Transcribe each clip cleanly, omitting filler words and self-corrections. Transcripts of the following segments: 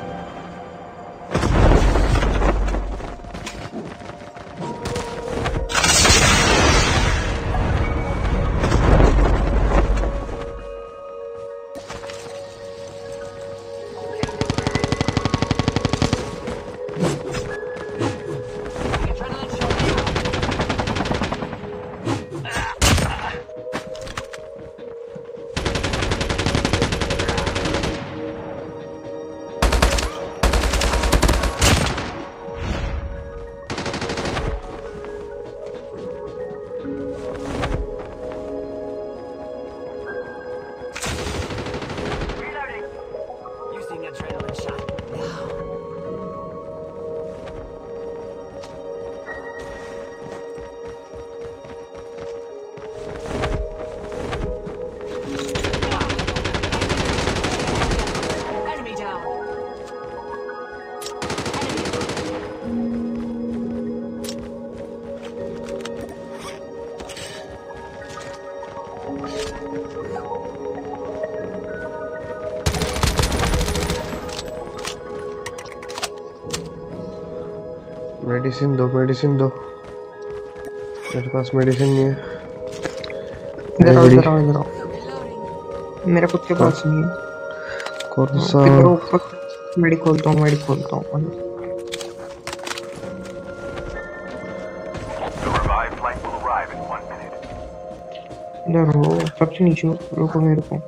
Medicine दो मेरे पास medicine नहीं है। इधर आओ मेरे खुद के पास नहीं है। कौन सा मेडी खोलता हूँ इधर हो सबसे नीचे रुको मेरे को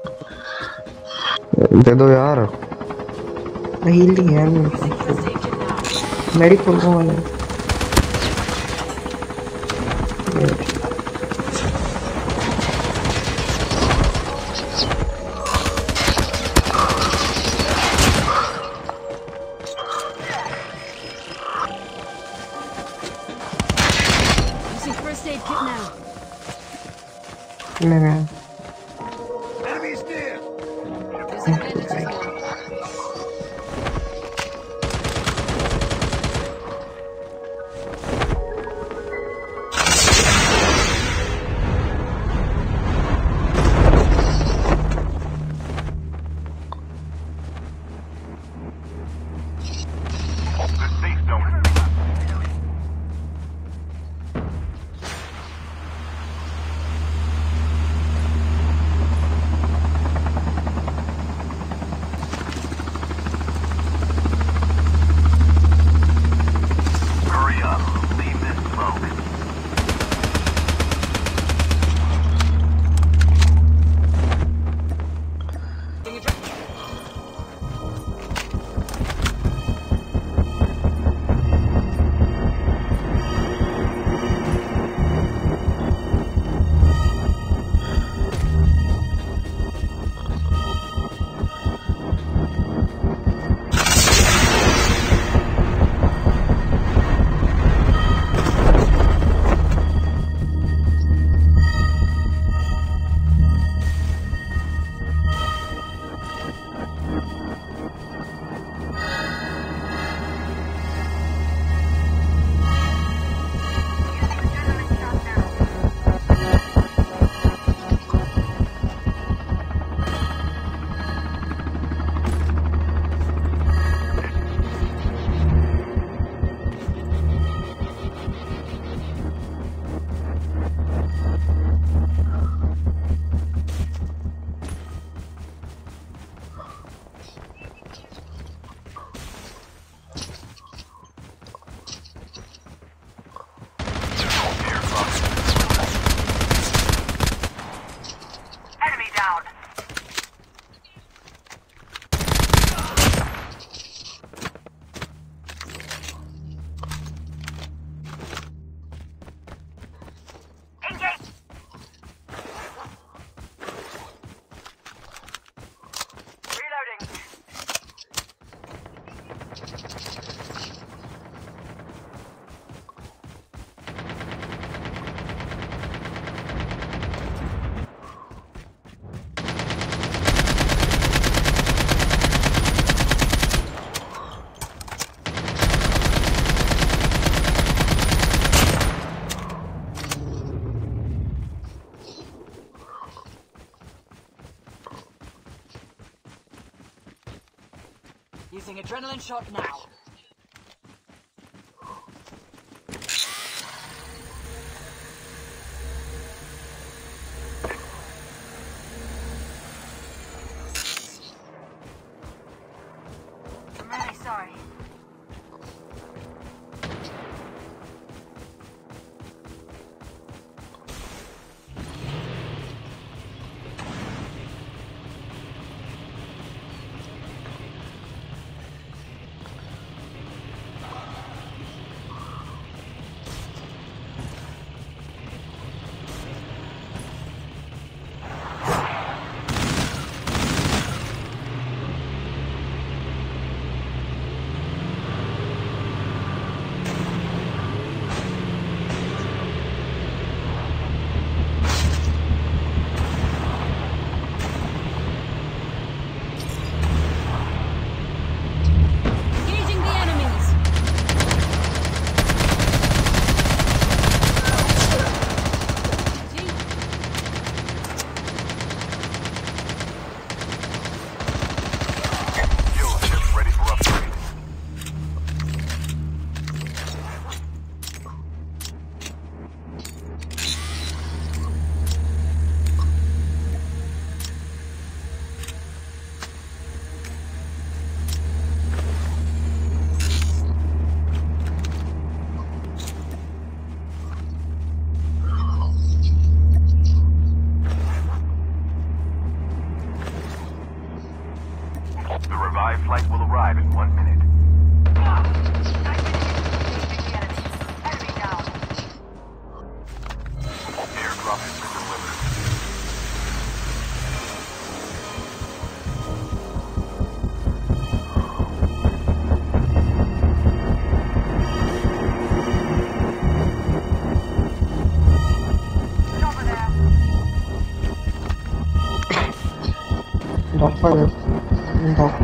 दे दो यार। हील नहीं है मेरे पास। मेडी खोलता हूँ वाला मैं Using adrenaline shot now. I'm really sorry. The revived flight will arrive in 1 minute. Enemy down. Airdrop has been delivered. Over there. Drop पर drop.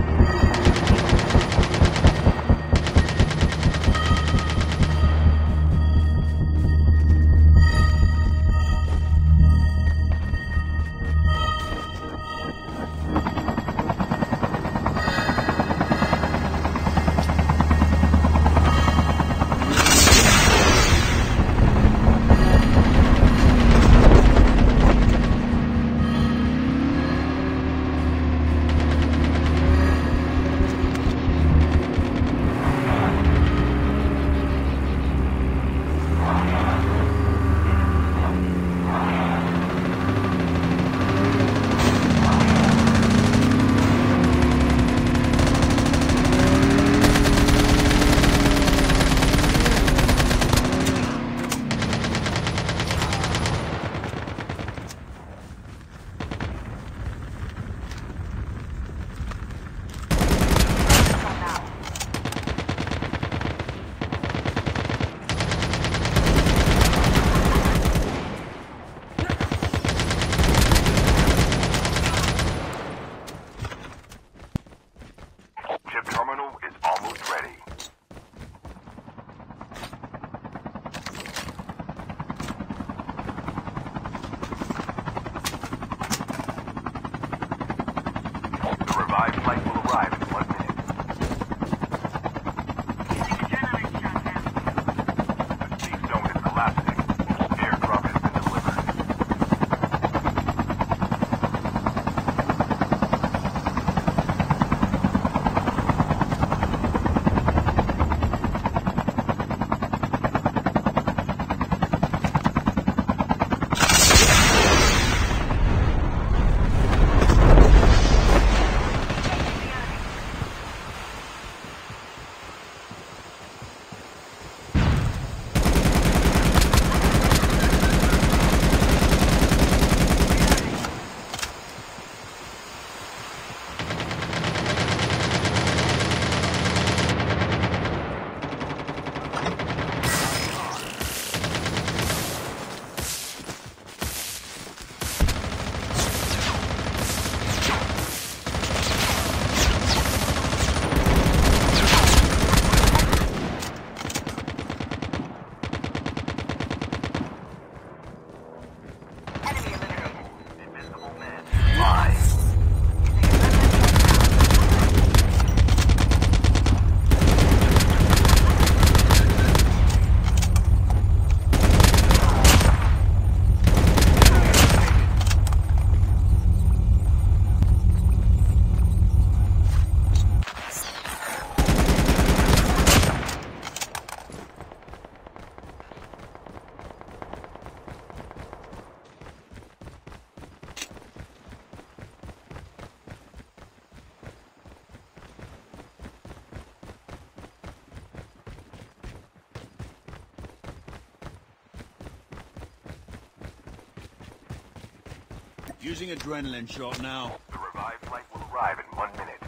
Using adrenaline shot now. The revived flight will arrive in 1 minute.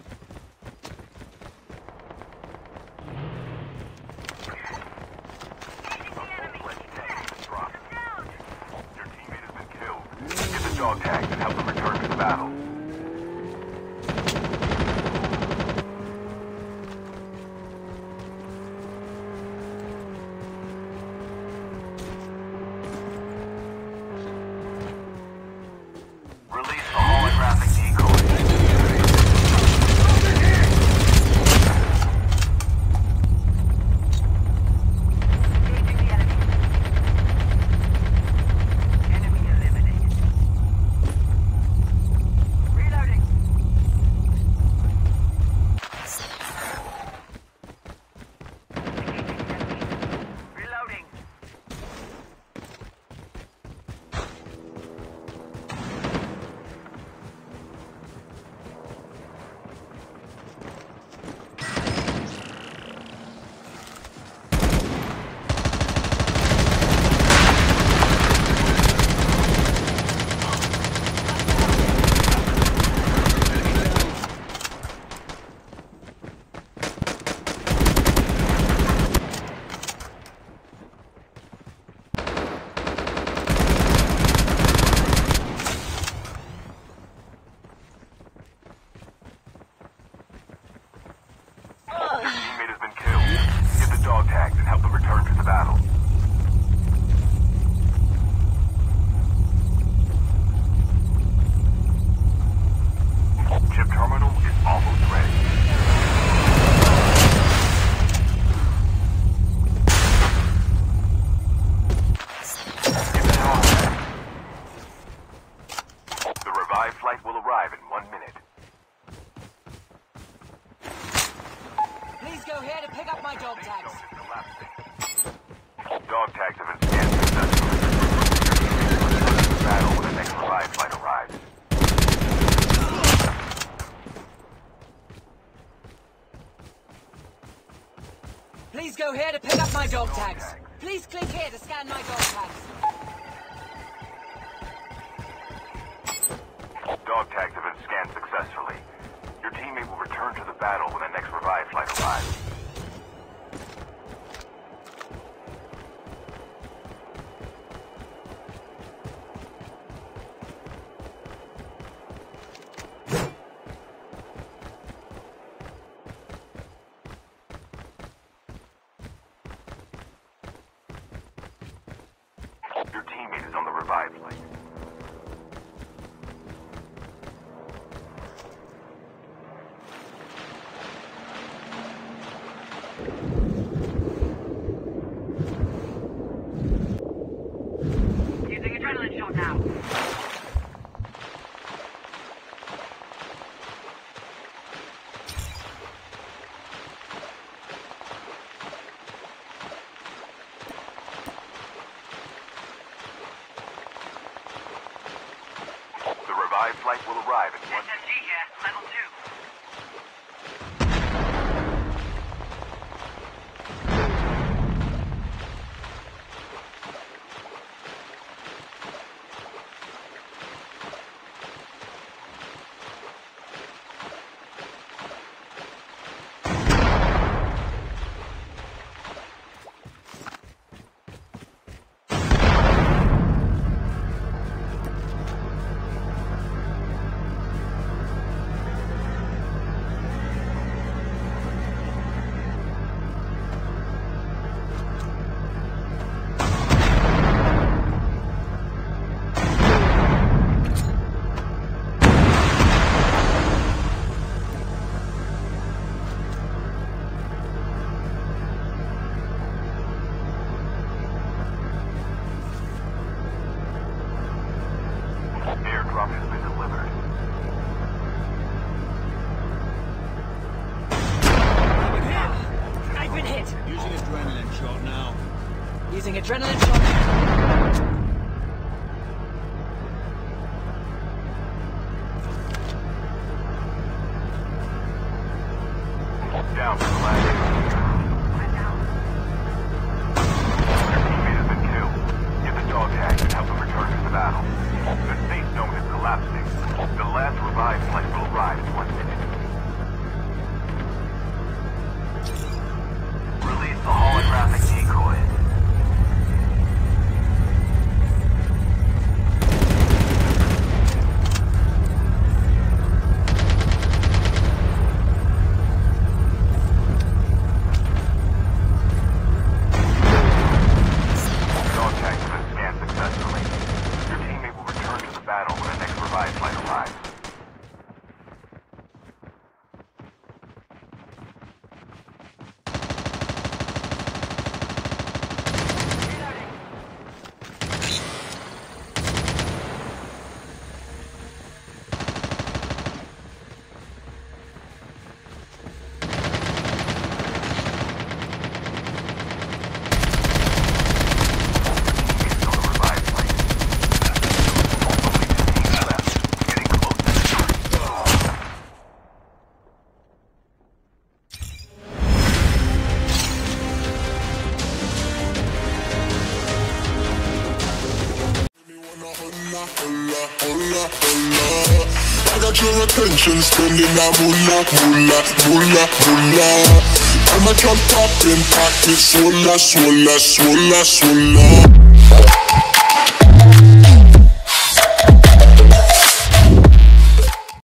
Your teammate has been killed. Get the dog tags and help them return to the battle. Release the holographic decoy. Engaging the enemy. Enemy eliminated. Reloading. Reloading. Your teammate has been killed. Get the dog tags and help them return to the battle. Chip terminal is almost ready. Get the dog tags. The revived flight will arrive in 1 minute. Please go here to pick up my dog tags. Dog tags have been scanned successfully. Your teammate will return to the battle when the next revived flight arrives. Please go here to pick up my dog tags. Please click here to scan my dog tags. Dog tags have been scanned successfully. Your teammate will return to the battle when the next revived flight arrives. Your teammate is on the revived flight. Using adrenaline shot now. The revived flight will arrive in 1 minute. SMG here, level 2. Airdrop has been delivered. I've been hit. Using adrenaline shot now. Using adrenaline shot now. Down for the last. Your teammate has been killed. Get the dog tags and help them return to the battle. The safe zone is The last revived flight will arrive in 1 minute. Release the holographic decoys. Dog tags have been scanned successfully. Your teammate will return to the battle when the next revived flight arrives. I got your attention, spending that moolah, moolah, moolah, moolah. I'm a jump up in pockets, swolla, swolla, swolla, swolla.